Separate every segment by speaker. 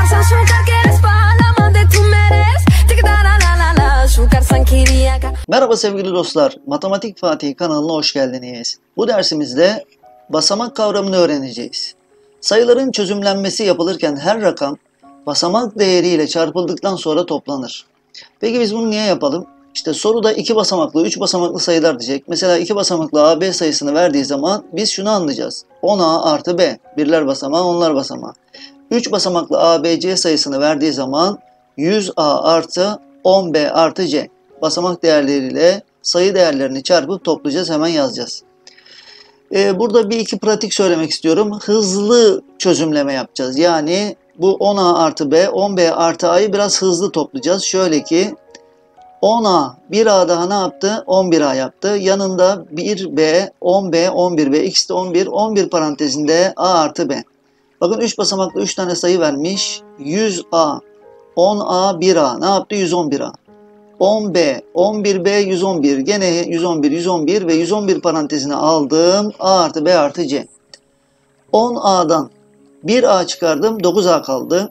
Speaker 1: pasa azúcar que eres palamante, tú me eres. Tic-da-la-la-la-la, azúcar sanquiriaca.
Speaker 2: Merhaba sevgili dostlar, Matematik Fatih kanalına hoş geldiniz. Bu dersimizde basamak kavramını öğreneceğiz. Sayıların çözümlenmesi yapılırken her rakam basamak değeriyle çarpıldıktan sonra toplanır. Peki biz bunu niye yapalım? İşte soruda 2 basamaklı, 3 basamaklı sayılar diyecek. Mesela 2 basamaklı AB sayısını verdiği zaman biz şunu anlayacağız. 10A artı B, birler basamağı, onlar basamağı. 3 basamaklı ABC sayısını verdiği zaman 100A artı 10B artı C. Basamak değerleriyle sayı değerlerini çarpıp toplayacağız, hemen yazacağız. Burada bir iki pratik söylemek istiyorum. Hızlı çözümleme yapacağız. Yani bu 10A artı B, 10B artı A'yı biraz hızlı toplayacağız. Şöyle ki 10A, 1A daha ne yaptı? 11A yaptı. Yanında 1B, 10B, 11B, ikisi de 11. 11 parantezinde A artı B. Bakın 3 basamaklı 3 tane sayı vermiş. 100A, 10A, 1A ne yaptı? 111A. 10B, 11B, 111. Gene 111, 111 ve 111 parantezine aldım. A artı B artı C. 10A'dan 1A çıkardım. 9A kaldı.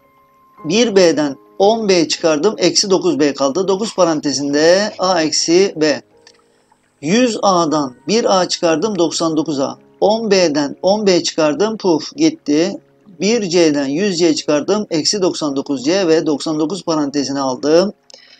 Speaker 2: 1B'den 10B çıkardım. Eksi 9B kaldı. 9 parantezinde A eksi B. 100A'dan 1A çıkardım. 99A. 10B'den 10B çıkardım. Puf gitti. 1C'den 100C çıkardım. Eksi 99C ve 99 parantezine aldım.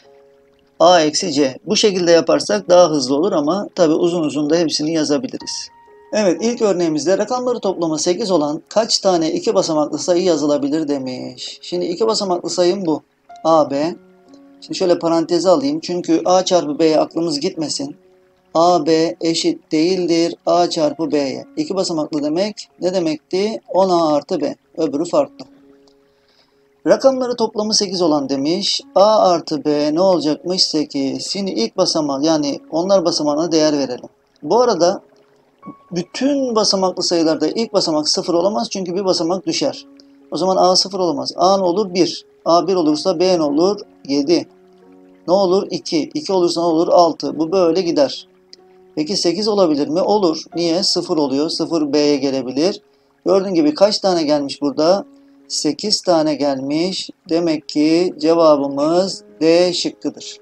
Speaker 2: A eksi C. Bu şekilde yaparsak daha hızlı olur ama tabi uzun uzun da hepsini yazabiliriz. Evet, ilk örneğimizde rakamları toplamı 8 olan kaç tane 2 basamaklı sayı yazılabilir demiş. Şimdi 2 basamaklı sayım bu. AB. Şimdi şöyle paranteze alayım. Çünkü A çarpı B'ye aklımız gitmesin. AB eşit değildir A çarpı B'ye. 2 basamaklı demek ne demekti? 10A artı B. Öbürü farklı. Rakamları toplamı 8 olan demiş. A artı B ne olacakmış? 8. Şimdi ilk basamağı yani onlar basamağına değer verelim. Bu arada bütün basamaklı sayılarda ilk basamak 0 olamaz çünkü bir basamak düşer. O zaman A 0 olamaz. A ne olur? 1. A 1 olursa B ne olur? 7. Ne olur? 2. 2 olursa ne olur? 6. Bu böyle gider. Peki 8 olabilir mi? Olur. Niye? 0 oluyor. 0 B'ye gelebilir. Gördüğün gibi kaç tane gelmiş burada? 8 tane gelmiş. Demek ki cevabımız D şıkkıdır.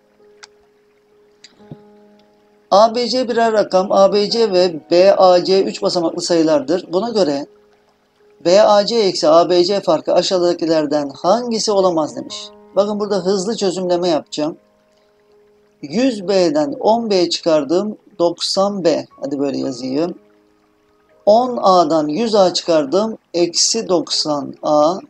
Speaker 2: ABC birer rakam. ABC ve BAC 3 basamaklı sayılardır. Buna göre BAC eksi ABC farkı aşağıdakilerden hangisi olamaz demiş. Bakın burada hızlı çözümleme yapacağım. 100B'den 10B çıkardım. 90B. Hadi böyle yazayım. 10A'dan 100A çıkardım. Eksi 90A.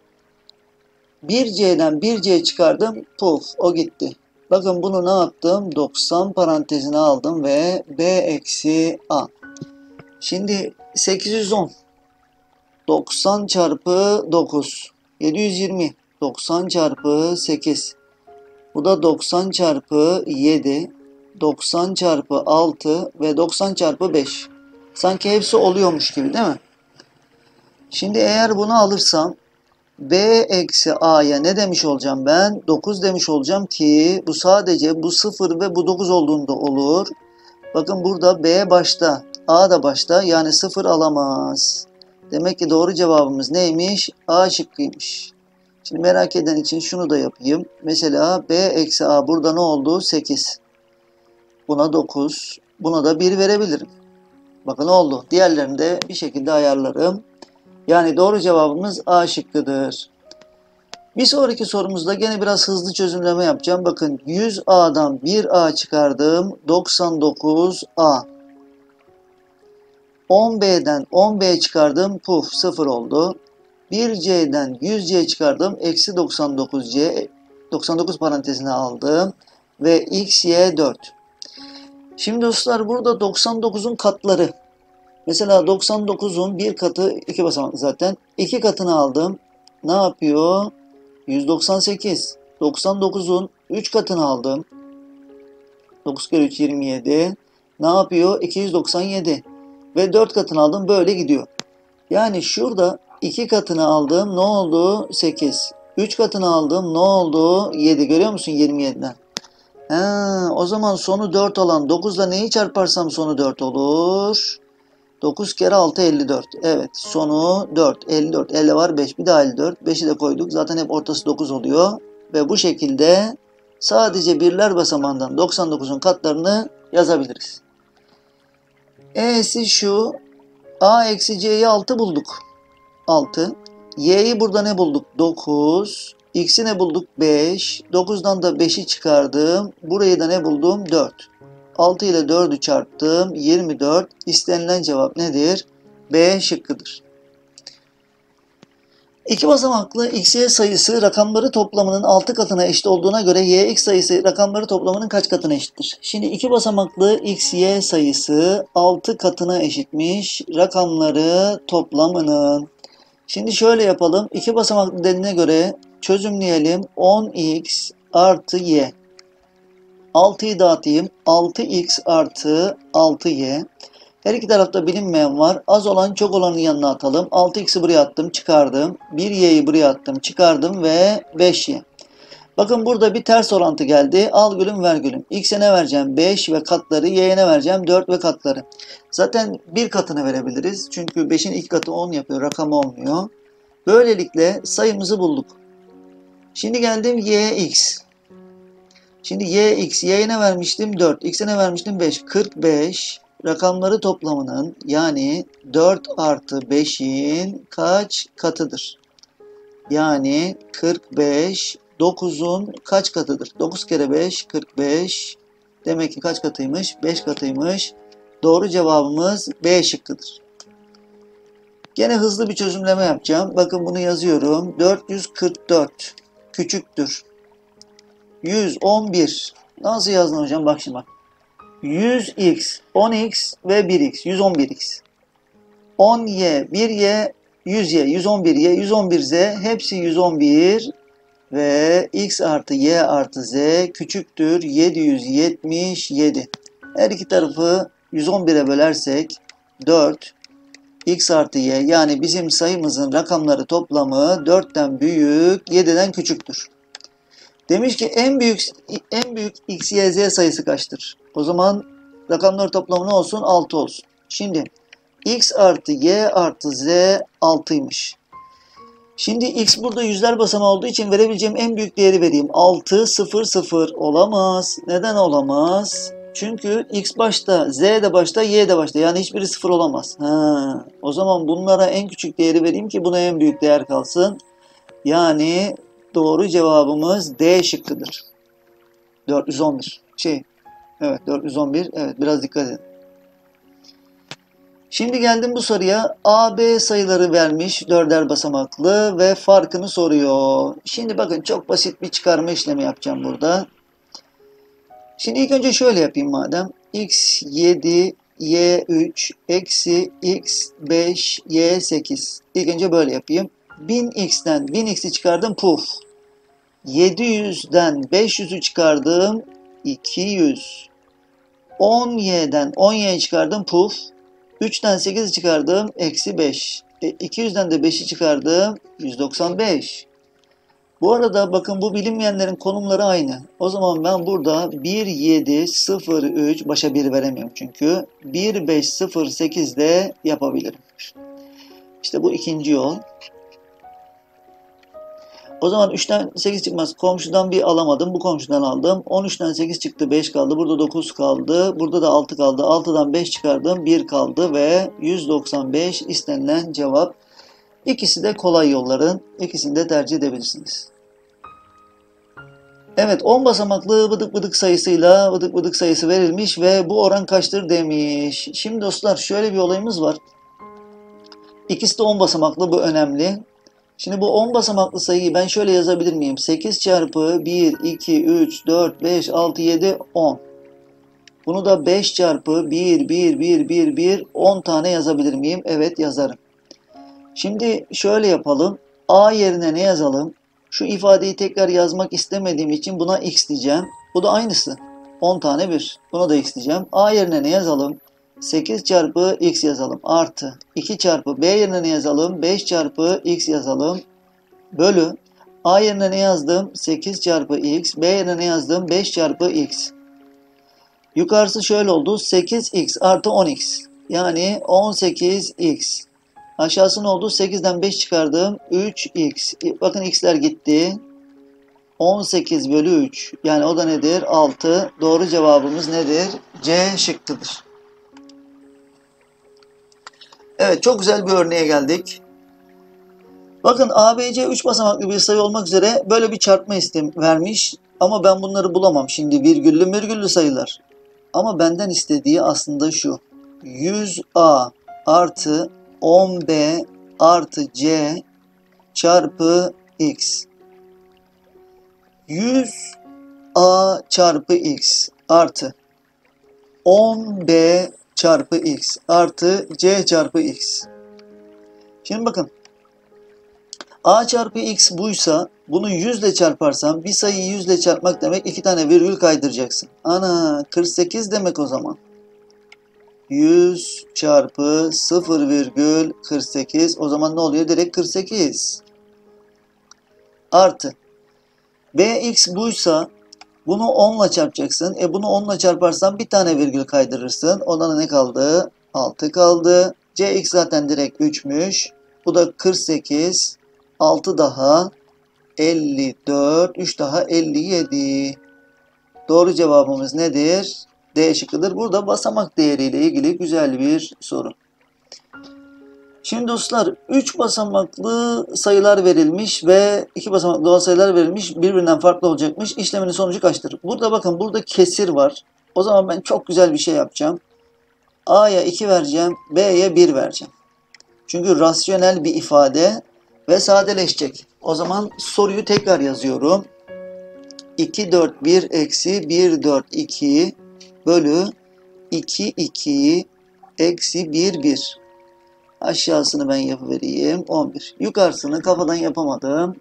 Speaker 2: 1C'den 1C çıkardım. Puf o gitti. Bakın bunu ne yaptım? 90 parantezine aldım ve B eksi A. Şimdi 810. 90 çarpı 9. 720. 90 çarpı 8. Bu da 90 çarpı 7. 90 çarpı 6 ve 90 çarpı 5. Sanki hepsi oluyormuş gibi değil mi? Şimdi eğer bunu alırsam B eksi A'ya ne demiş olacağım ben? 9 demiş olacağım ki bu sadece bu 0 ve bu 9 olduğunda olur. Bakın burada B başta, A da başta yani 0 alamaz. Demek ki doğru cevabımız neymiş? A şıkkıymış. Şimdi merak eden için şunu da yapayım. Mesela B eksi A burada ne oldu? 8. Buna 9. Buna da 1 verebilirim. Bakın oldu. Diğerlerini de bir şekilde ayarlarım. Yani doğru cevabımız A şıkkıdır. Bir sonraki sorumuzda gene biraz hızlı çözümleme yapacağım. Bakın 100A'dan 1A çıkardım. 99A. 10B'den 10B çıkardım. Puf 0 oldu. 1C'den 100C çıkardım. Eksi 99C. 99 parantezine aldım. Ve X, Y 4. Şimdi dostlar burada 99'un katları. Mesela 99'un bir katı 2 basamaklı zaten. 2 katını aldım. Ne yapıyor? 198. 99'un 3 katını aldım. 9 kere 3 27. Ne yapıyor? 297. Ve 4 katını aldım. Böyle gidiyor. Yani şurada 2 katını aldım. Ne oldu? 8. 3 katını aldım. Ne oldu? 7. Görüyor musun 27'den? O zaman sonu 4 olan 9'la neyi çarparsam sonu 4 olur? 9 kere 6 54. Evet, sonu 4. 54. 50 var 5. Bir daha 54. 5'i de koyduk. Zaten hep ortası 9 oluyor. Ve bu şekilde sadece birler basamağından 99'un katlarını yazabiliriz. E'si şu. A eksi C'yi 6 bulduk. 6. Y'yi burada ne bulduk? 9. X'i ne bulduk? 5. 9'dan da 5'i çıkardım. Burayı da ne buldum? 4. 6 ile 4'ü çarptım. 24. İstenilen cevap nedir? B şıkkıdır. İki basamaklı x, y sayısı rakamları toplamının 6 katına eşit olduğuna göre y, x sayısı rakamları toplamının kaç katına eşittir? Şimdi iki basamaklı x, y sayısı 6 katına eşitmiş rakamları toplamının. Şimdi şöyle yapalım. İki basamaklı dediğine göre çözümleyelim. 10x artı y. 6'yı dağıtayım. 6x artı 6y. Her iki tarafta bilinmeyen var. Az olan çok olanın yanına atalım. 6x'i buraya attım, çıkardım. 1y'yi buraya attım, çıkardım ve 5y. Bakın burada bir ters orantı geldi. Al gülüm ver gülüm. X'e ne vereceğim? 5 ve katları. Y'ye ne vereceğim? 4 ve katları. Zaten bir katını verebiliriz. Çünkü 5'in iki katı 10 yapıyor. Rakam olmuyor. Böylelikle sayımızı bulduk. Şimdi geldim yx. Şimdi yx. Y'ye ne vermiştim? 4. X'e ne vermiştim? 5. 45. Rakamları toplamının yani 4 artı 5'in kaç katıdır? Yani 45 9'un kaç katıdır? 9 kere 5 45. Demek ki kaç katıymış? 5 katıymış. Doğru cevabımız B şıkkıdır. Gene hızlı bir çözümleme yapacağım. Bakın bunu yazıyorum. 444 küçüktür 111. Nasıl yazdın hocam? Bak şimdi bak. 100x, 10x ve 1x, 111x. 10y, 1y, 100y, 111y, 111z hepsi 111 ve x artı y artı z küçüktür 777. Her iki tarafı 111'e bölersek 4 x artı y yani bizim sayımızın rakamları toplamı 4'ten büyük 7'den küçüktür. Demiş ki en büyük x, y, z sayısı kaçtır? O zaman rakamlar toplamı ne olsun? 6 olsun. Şimdi x artı y artı z 6'ymış. Şimdi x burada yüzler basamağı olduğu için verebileceğim en büyük değeri vereyim. 6, 0, 0 olamaz. Neden olamaz? Çünkü x başta, z de başta, y de başta. Yani hiçbiri 0 olamaz. O zaman bunlara en küçük değeri vereyim ki buna en büyük değer kalsın. Yani doğru cevabımız D şıkkıdır. 411. Evet 411. Evet biraz dikkat edin. Şimdi geldim bu soruya. A, B sayıları vermiş 4'er basamaklı ve farkını soruyor. Şimdi bakın çok basit bir çıkarma işlemi yapacağım burada. Şimdi ilk önce şöyle yapayım madem. X 7, Y 3, eksi X 5, Y 8. İlk önce böyle yapayım. 1000x'ten 1000x'i çıkardım puf. 700'den 500'ü çıkardım 200. 10y'den 10y'yi çıkardım puf. 3'ten 8'i çıkardım eksi 5. 200'den de 5'i çıkardım 195. Bu arada bakın bu bilinmeyenlerin konumları aynı. O zaman ben burada 1703 başa 1 veremiyorum çünkü 1508 de yapabilirim. İşte bu ikinci yol. O zaman 3'ten 8 çıkmaz. Komşudan bir alamadım. Bu komşudan aldım. 13'ten 8 çıktı. 5 kaldı. Burada 9 kaldı. Burada da 6 kaldı. 6'dan 5 çıkardım. 1 kaldı ve 195 istenilen cevap. İkisi de kolay yolların. İkisini de tercih edebilirsiniz. Evet 10 basamaklı bıdık bıdık sayısıyla bıdık bıdık sayısı verilmiş ve bu oran kaçtır demiş. Şimdi dostlar şöyle bir olayımız var. İkisi de 10 basamaklı, bu önemli. Şimdi bu 10 basamaklı sayıyı ben şöyle yazabilir miyim? 8 çarpı 1, 2, 3, 4, 5, 6, 7, 10. Bunu da 5 çarpı 1, 1, 1, 1, 1, 10 tane yazabilir miyim? Evet yazarım. Şimdi şöyle yapalım. A yerine ne yazalım? Şu ifadeyi tekrar yazmak istemediğim için buna x diyeceğim. Bu da aynısı. 10 tane 1. Buna da x diyeceğim. A yerine ne yazalım? 8 çarpı x yazalım. Artı 2 çarpı B yerine ne yazalım? 5 çarpı x yazalım. Bölü A yerine ne yazdım? 8 çarpı x. B yerine ne yazdım? 5 çarpı x. Yukarısı şöyle oldu. 8x artı 10x. Yani 18x. Aşağısı ne oldu? 8'den 5 çıkardım. 3x. Bakın x'ler gitti. 18 bölü 3. Yani o da nedir? 6. Doğru cevabımız nedir? C şıkkıdır. Evet, çok güzel bir örneğe geldik. Bakın ABC 3 basamaklı bir sayı olmak üzere böyle bir çarpma istemi vermiş. Ama ben bunları bulamam. Şimdi virgüllü sayılar. Ama benden istediği aslında şu. 100A artı 10B artı C çarpı X. 100A çarpı X artı 10B çarpı X artı C çarpı X. Şimdi bakın. A çarpı X buysa bunu 100 ile çarparsam bir sayıyı 100 ile çarpmak demek 2 tane virgül kaydıracaksın. Ana 48 demek o zaman. 100 çarpı 0,48 o zaman ne oluyor? Direkt 48. Artı Bx buysa bunu 10 ile çarpacaksın. Bunu 10 ile çarparsan bir tane virgül kaydırırsın. Ondan ne kaldı? 6 kaldı. Cx zaten direkt 3'müş. Bu da 48. 6 daha 54. 3 daha 57. Doğru cevabımız nedir? D şıkkıdır. Burada basamak değeriyle ilgili güzel bir soru. Şimdi dostlar 3 basamaklı sayılar verilmiş ve 2 basamaklı doğal sayılar verilmiş. Birbirinden farklı olacakmış. İşleminin sonucu kaçtır? Burada bakın burada kesir var. O zaman ben çok güzel bir şey yapacağım. A'ya 2 vereceğim. B'ye 1 vereceğim. Çünkü rasyonel bir ifade ve sadeleşecek. O zaman soruyu tekrar yazıyorum. 2, 4, 1 eksi 1, 4, 2 bölü 2, 2 eksi 1, 1. Aşağısını ben yapıvereyim. 11. Yukarısını kafadan yapamadım.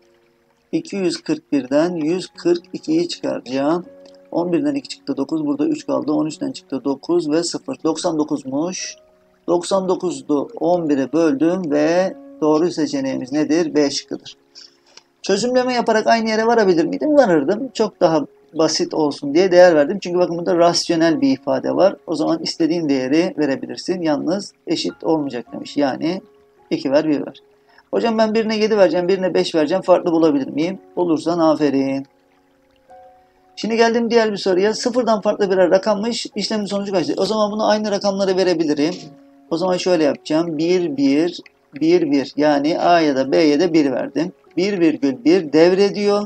Speaker 2: 241'den 142'yi çıkaracağım. 11'den 2 çıktı 9. Burada 3 kaldı. 13'ten çıktı 9 ve 0. 99'muş. 99'du 11'e böldüm ve doğru seçeneğimiz nedir? B şıkkıdır. Çözümleme yaparak aynı yere varabilir miydim? Varırdım. Çok daha basit olsun diye değer verdim. Çünkü bakın burada rasyonel bir ifade var. O zaman istediğin değeri verebilirsin. Yalnız eşit olmayacak demiş. Yani 2 ver 1 ver. Hocam ben birine 7 vereceğim, birine 5 vereceğim. Farklı bulabilir miyim? Bulursan aferin. Şimdi geldim diğer bir soruya. Sıfırdan farklı birer rakammış. İşlemin sonucu kaçtı? O zaman bunu aynı rakamları verebilirim. O zaman şöyle yapacağım. 1, 1, 1, 1. Yani A'ya da B'ye de 1 verdim. 1,1 devrediyor.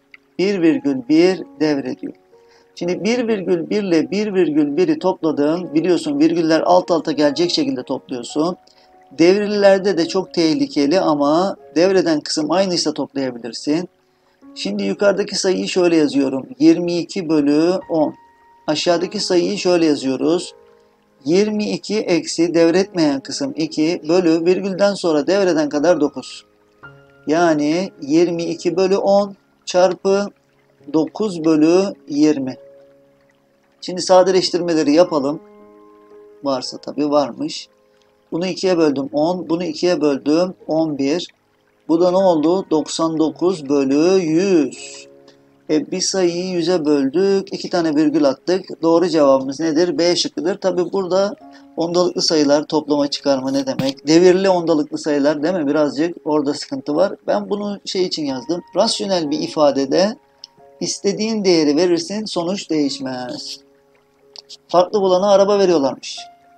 Speaker 2: 1,1 devrediyor. Şimdi 1,1 ile 1,1'i topladım. Biliyorsun virgüller alt alta gelecek şekilde topluyorsun. Devrililerde de çok tehlikeli ama devreden kısım aynıysa toplayabilirsin. Şimdi yukarıdaki sayıyı şöyle yazıyorum. 22 bölü 10. Aşağıdaki sayıyı şöyle yazıyoruz. 22 eksi devretmeyen kısım 2 bölü virgülden sonra devreden kadar 9. Yani 22 bölü 10 çarpı 9 bölü 20. Şimdi sadeleştirmeleri yapalım. Varsa tabii varmış. Bunu 2'ye böldüm 10. Bunu 2'ye böldüm 11. Bu da ne oldu? 99 bölü 100. Bir sayıyı 100'e böldük. 2 tane virgül attık. Doğru cevabımız nedir? B şıkkıdır. Tabi burada ondalıklı sayılar toplama çıkarma ne demek? Devirli ondalıklı sayılar değil mi? Birazcık orada sıkıntı var. Ben bunu şey için yazdım. Rasyonel bir ifadede istediğin değeri verirsin, sonuç değişmez. Farklı bulana araba veriyorlarmış.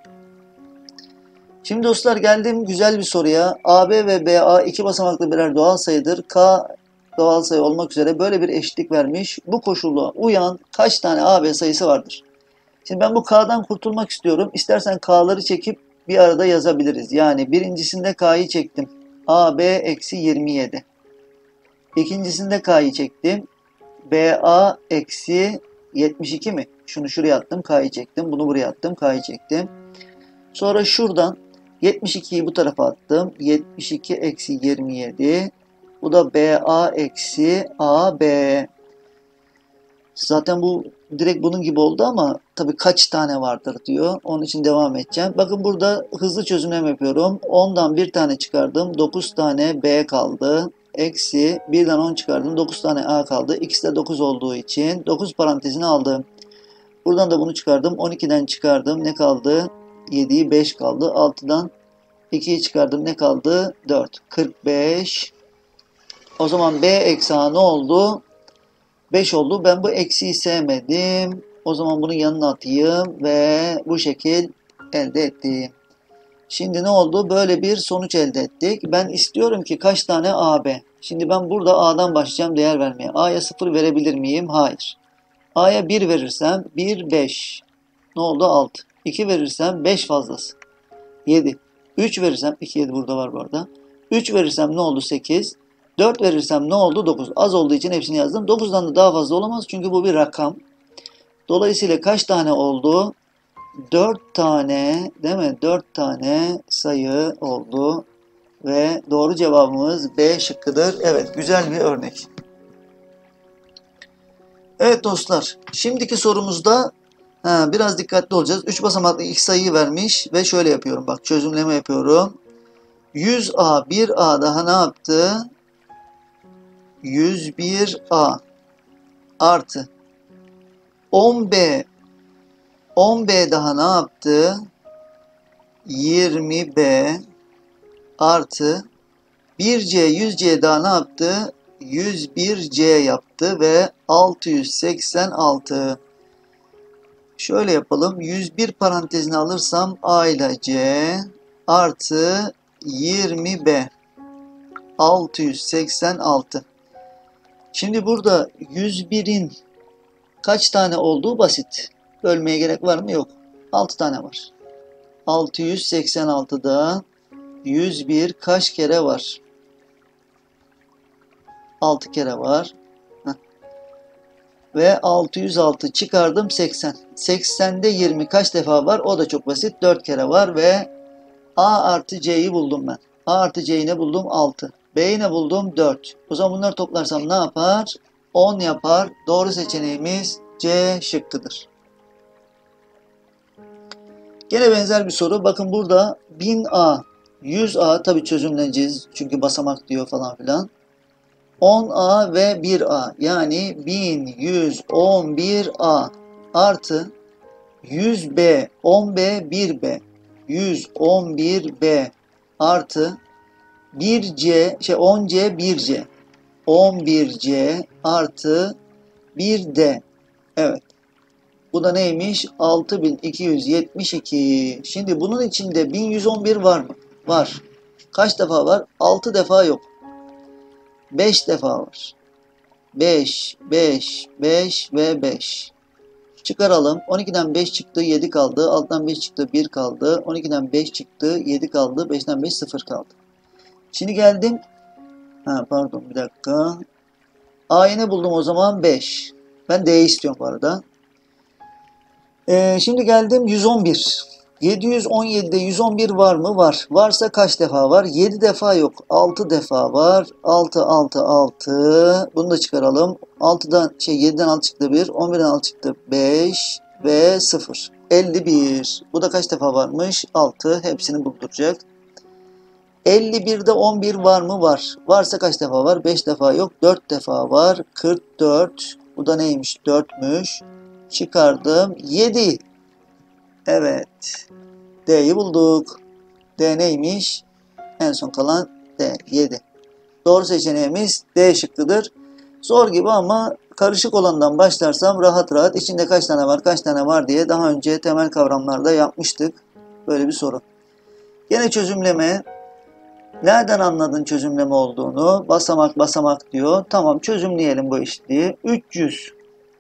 Speaker 2: Şimdi dostlar geldim güzel bir soruya. AB ve BA 2 basamaklı birer doğal sayıdır. K doğal sayı olmak üzere böyle bir eşitlik vermiş. Bu koşula uyan kaç tane AB sayısı vardır? Şimdi ben bu K'dan kurtulmak istiyorum. İstersen K'ları çekip bir arada yazabiliriz. Yani birincisinde K'yı çektim. AB eksi 27. İkincisinde K'yı çektim. BA eksi 72 mi? Şunu şuraya attım. K'yı çektim. Bunu buraya attım. K'yı çektim. Sonra şuradan 72'yi bu tarafa attım. 72 eksi 27. Bu da BA eksi AB. Zaten bu direkt bunun gibi oldu ama tabii kaç tane vardır diyor. Onun için devam edeceğim. Bakın burada hızlı çözümlem yapıyorum. 10'dan bir tane çıkardım. 9 tane B kaldı. Eksi 1'den 10 çıkardım. 9 tane A kaldı. İkisi de 9 olduğu için 9 parantezini aldım. Buradan da bunu çıkardım. 12'den çıkardım. Ne kaldı? 7'yi 5 kaldı. 6'dan 2'yi çıkardım. Ne kaldı? 4. 45. O zaman B eksi A ne oldu? 5 oldu. Ben bu eksiyi sevmedim. O zaman bunun yanına atayım ve bu şekil elde ettim. Şimdi ne oldu? Böyle bir sonuç elde ettik. Ben istiyorum ki kaç tane AB? Şimdi ben burada A'dan başlayacağım değer vermeye. A'ya 0 verebilir miyim? Hayır. A'ya 1 verirsem 1, 5. Ne oldu? 6. 2 verirsem 5 fazlası. 7. 3 verirsem 2, 7 burada var bu arada. 3 verirsem ne oldu? 8. 4 verirsem ne oldu? 9. Az olduğu için hepsini yazdım. 9'dan da daha fazla olamaz çünkü bu bir rakam. Dolayısıyla kaç tane oldu? 4 tane, değil mi? 4 tane sayı oldu. Ve doğru cevabımız B şıkkıdır. Evet, güzel bir örnek. Evet dostlar, şimdiki sorumuzda biraz dikkatli olacağız. 3 basamaklı ilk sayıyı vermiş ve şöyle yapıyorum. Bak çözümleme yapıyorum. 100A, 1A daha ne yaptı? 101A artı 10B, 10B daha ne yaptı? 20B artı 1C, 100C daha ne yaptı? 101C yaptı ve 686. Şöyle yapalım. 101 parantezine alırsam A ile C artı 20B 686. Şimdi burada 101'in kaç tane olduğu basit. Bölmeye gerek var mı? Yok. 6 tane var. 686'da 101 kaç kere var? 6 kere var. Ve 606 çıkardım 80. 80'de 20 kaç defa var? O da çok basit. 4 kere var ve A artı C'yi buldum ben. A artı C'yi ne buldum? 6. B'yi ne buldum? 4. O zaman bunları toplarsam ne yapar? 10 yapar. Doğru seçeneğimiz C şıkkıdır. Gene benzer bir soru. Bakın burada 1000A, 100A tabii çözümleneceğiz. Çünkü basamak diyor falan filan. 10A ve 1A yani 1111A artı 100B, 10B, 1B, 111B artı 10C, 1C, 11C artı 1D. Evet. Bu da neymiş? 6272. Şimdi bunun içinde 1111 var mı? Var. Kaç defa var? 6 defa yok. 5 defa var. 5, 5, 5 ve 5. Çıkaralım. 12'den 5 çıktı, 7 kaldı. 6'dan 5 çıktı, 1 kaldı. 12'den 5 çıktı, 7 kaldı. 5'ten 5, 0 kaldı. Şimdi geldim. Pardon bir dakika. A'yı ne buldum o zaman? 5. Ben D'yi istiyorum bu arada. Şimdi geldim 111. 717'de 111 var mı? Var. Varsa kaç defa var? 7 defa yok. 6 defa var. 6, 6, 6. Bunu da çıkaralım. 7'den 6 çıktı 1. 11'den 6 çıktı 5 ve 0. 51. Bu da kaç defa varmış? 6. Hepsini bulduracak. 51'de 11 var mı? Var. Varsa kaç defa var? 5 defa yok. 4 defa var. 44. Bu da neymiş? 4'müş. Çıkardım. 7. Evet. D'yi bulduk. D neymiş? En son kalan D. 7. Doğru seçeneğimiz D şıkkıdır. Zor gibi ama karışık olandan başlarsam rahat rahat içinde kaç tane var kaç tane var diye daha önce temel kavramlarda yapmıştık. Böyle bir soru. Yine çözümleme. Nereden anladın çözümleme olduğunu? Basamak basamak diyor. Tamam çözümleyelim bu eşitliği. 300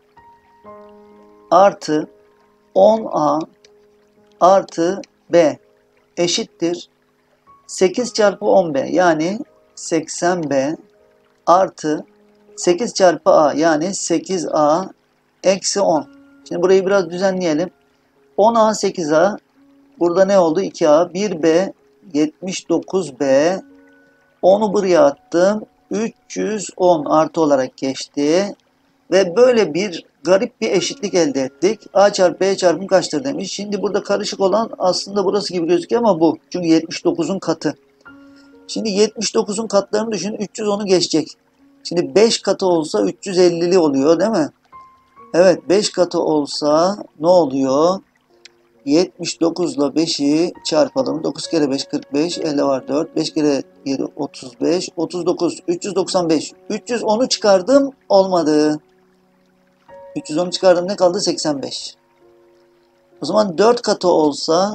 Speaker 2: artı 10A artı B eşittir 8 çarpı 10B yani 80B artı 8 çarpı A yani 8A eksi 10. Şimdi burayı biraz düzenleyelim. 10A 8A burada ne oldu? 2A 1B 79B 10'u buraya attım. 310 artı olarak geçti. Ve böyle bir garip bir eşitlik elde ettik. A çarpı B çarpım kaçtır demiş. Şimdi burada karışık olan aslında burası gibi gözüküyor ama bu. Çünkü 79'un katı. Şimdi 79'un katlarını düşün. 310'u geçecek. Şimdi 5 katı olsa 350'li oluyor değil mi? Evet 5 katı olsa ne oluyor? 79 ile 5'i çarpalım. 9 kere 5 45. Elde var 4. 5 kere 7 35. 39. 395. 310'u çıkardım. Olmadı. 310'u çıkardım. Ne kaldı? 85. O zaman 4 katı olsa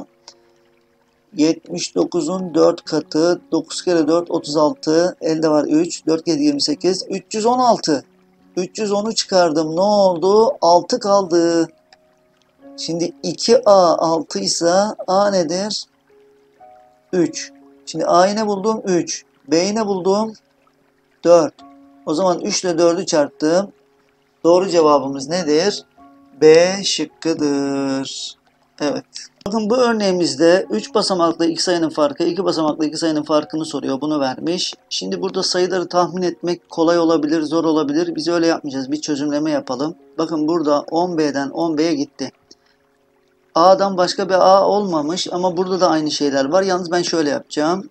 Speaker 2: 79'un 4 katı. 9 kere 4 36. Elde var 3. 4 kere 28. 316. 310'u çıkardım. Ne oldu? 6 kaldı. Şimdi 2A 6 ise A nedir? 3. Şimdi A'yı ne buldum? 3. B'yi ne buldum? 4. O zaman 3 ile 4'ü çarptım. Doğru cevabımız nedir? B şıkkıdır. Evet. Bakın bu örneğimizde 3 basamaklı iki sayının farkı, 2 basamaklı iki sayının farkını soruyor. Bunu vermiş. Şimdi burada sayıları tahmin etmek kolay olabilir, zor olabilir. Biz öyle yapmayacağız. Bir çözümleme yapalım. Bakın burada 10B'den 10B'ye gitti. A'dan başka bir A olmamış ama burada da aynı şeyler var. Yalnız ben şöyle yapacağım.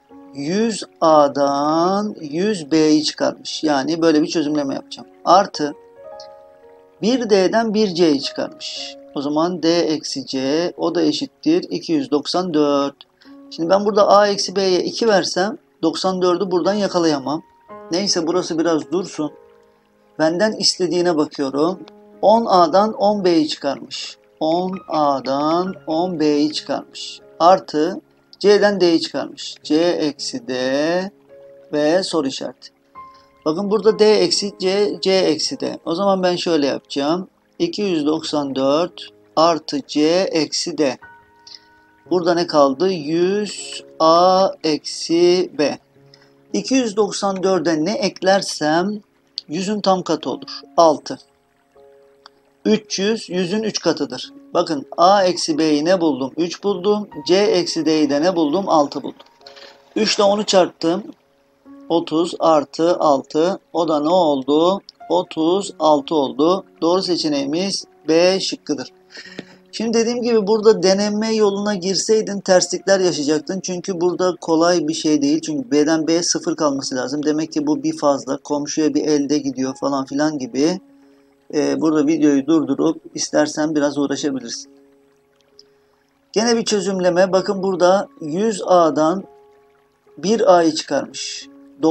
Speaker 2: 100A'dan 100B'yi çıkarmış. Yani böyle bir çözümleme yapacağım. Artı 1D'den 1C'yi çıkarmış. O zaman D eksi C o da eşittir 294. Şimdi ben burada A eksi B'ye 2 versem 94'ü buradan yakalayamam. Neyse burası biraz dursun. Benden istediğine bakıyorum. 10A'dan 10B'yi çıkarmış. 10A'dan 10B'yi çıkarmış. Artı C'den D'yi çıkarmış. C eksi D ve soru işareti. Bakın burada D eksi C, C eksi D. O zaman ben şöyle yapacağım. 294 artı C eksi D. Burada ne kaldı? 100 A eksi B. 294'e ne eklersem 100'ün tam katı olur. 6. 300, 100'ün 3 katıdır. Bakın A eksi B'yi ne buldum? 3 buldum. C eksi D'yi de ne buldum? 6 buldum. 3 ile 10'u çarptım. 30 artı 6. O da ne oldu? 36 oldu. Doğru seçeneğimiz B şıkkıdır. Şimdi dediğim gibi burada deneme yoluna girseydin terslikler yaşayacaktın. Çünkü burada kolay bir şey değil. Çünkü B'den B'ye 0 kalması lazım. Demek ki bu bir fazla. Komşuya bir elde gidiyor falan filan gibi. Burada videoyu durdurup istersen biraz uğraşabilirsin. Gene bir çözümleme. Bakın burada 100A'dan 1A'yı çıkarmış.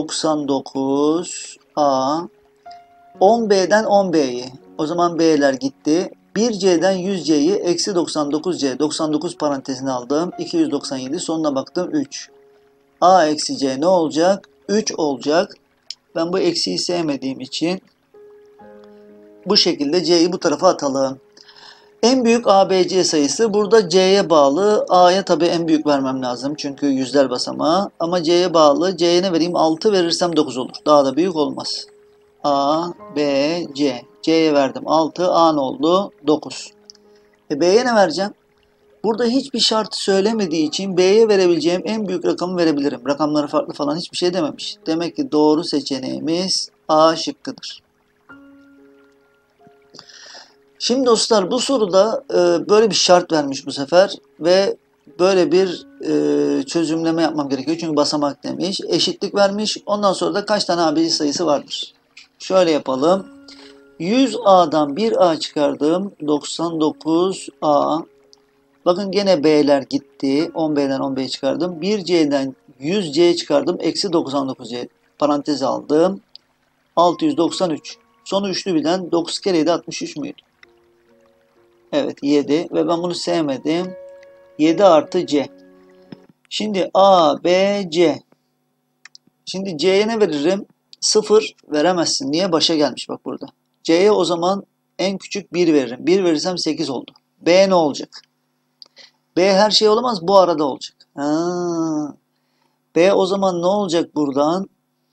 Speaker 2: 99A. 10B'den 10B'yi. O zaman B'ler gitti. 1C'den 100C'yi eksi 99C. 99 parantezine aldım. 297 sonuna baktım 3. A eksi C ne olacak? 3 olacak. Ben bu eksiyi sevmediğim için bu şekilde C'yi bu tarafa atalım. En büyük ABC sayısı burada C'ye bağlı. A'ya tabii en büyük vermem lazım. Çünkü yüzler basamağı. Ama C'ye bağlı. C'ye ne vereyim? 6 verirsem 9 olur. Daha da büyük olmaz. A, B, C. C'ye verdim 6. A ne oldu? 9. B'ye ne vereceğim? Burada hiçbir şart söylemediği için B'ye verebileceğim en büyük rakamı verebilirim. Rakamları farklı falan hiçbir şey dememiş. Demek ki doğru seçeneğimiz A şıkkıdır. Şimdi dostlar bu soruda böyle bir şart vermiş bu sefer ve böyle bir çözümleme yapmam gerekiyor. Çünkü basamak demiş. Eşitlik vermiş. Ondan sonra da kaç tane ABC sayısı vardır? Şöyle yapalım. 100A'dan 1A çıkardım. 99A. Bakın gene B'ler gitti. 10B'den 10B'yi çıkardım. 1C'den 100C çıkardım. Eksi 99C. Parantez aldım. 693. Sonu üçlü bilen 9 kere 7 63 müydü? Evet 7 ve ben bunu sevmedim. 7 artı C. Şimdi A, B, C. Şimdi C'ye ne veririm? 0 veremezsin. Niye? Başa gelmiş bak burada. C'ye o zaman en küçük 1 veririm. 1 verirsem 8 oldu. B ne olacak? B her şey olamaz. Bu arada olacak. B o zaman ne olacak buradan?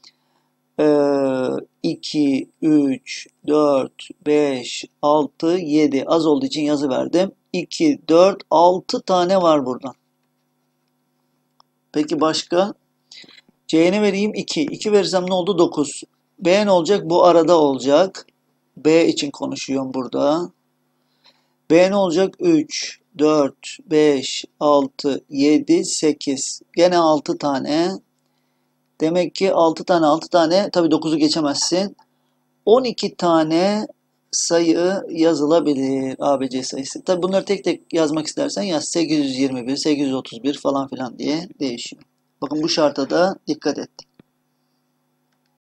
Speaker 2: 2, 3, 4, 5, 6, 7 az olduğu için yazı verdim. 2, 4, 6 tane var buradan. Peki başka? C'ye ne vereyim? 2. 2 verirsem ne oldu? 9. B ne olacak? Bu arada olacak. B için konuşuyorum burada. B ne olacak? 3, 4, 5, 6, 7, 8. Gene 6 tane. Demek ki 6 tane 6 tane. Tabii 9'u geçemezsin. 12 tane sayı yazılabilir. ABC sayısı. Tabi bunları tek tek yazmak istersen yaz. 821, 831 falan filan diye değişiyor. Bakın bu şarta da dikkat ettik.